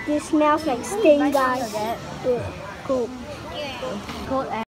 This smells like sting, guys. Yeah, cool. Cold